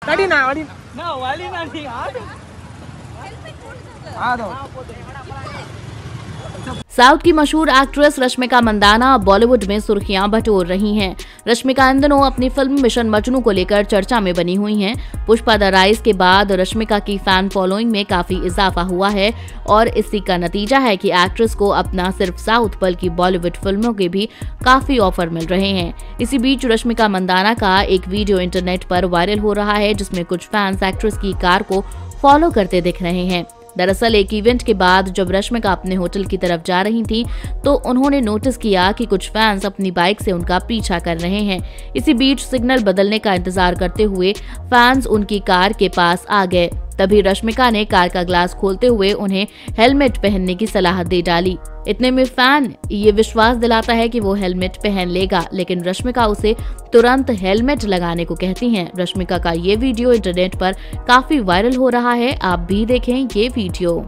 South की मशहूर actress Rashmika Mandanna Bollywood में सुर्खियां बटोर रही हैं। रश्मिका इन दिनों अपनी फिल्म मिशन मजनू को लेकर चर्चा में बनी हुई हैं। पुष्पा द राइज के बाद रश्मिका की फैन फॉलोइंग में काफी इजाफा हुआ है और इसी का नतीजा है कि एक्ट्रेस को अपना सिर्फ साउथ बल्कि बॉलीवुड फिल्मों के भी काफी ऑफर मिल रहे हैं। इसी बीच रश्मिका मंदाना का एक वीडियो इंटरनेट पर वायरल हो रहा है, जिसमें कुछ फैंस एक्ट्रेस की कार को फॉलो करते दिख रहे हैं। दरअसल एक इवेंट के बाद जब रश्मिका अपने होटल की तरफ जा रही थी तो उन्होंने नोटिस किया कि कुछ फैंस अपनी बाइक से उनका पीछा कर रहे हैं। इसी बीच सिग्नल बदलने का इंतजार करते हुए फैंस उनकी कार के पास आ गए। तभी रश्मिका ने कार का ग्लास खोलते हुए उन्हें हेलमेट पहनने की सलाह दे डाली। इतने में फैन ये विश्वास दिलाता है कि वो हेलमेट पहन लेगा, लेकिन रश्मिका उसे तुरंत हेलमेट लगाने को कहती हैं। रश्मिका का ये वीडियो इंटरनेट पर काफी वायरल हो रहा है, आप भी देखें ये वीडियो।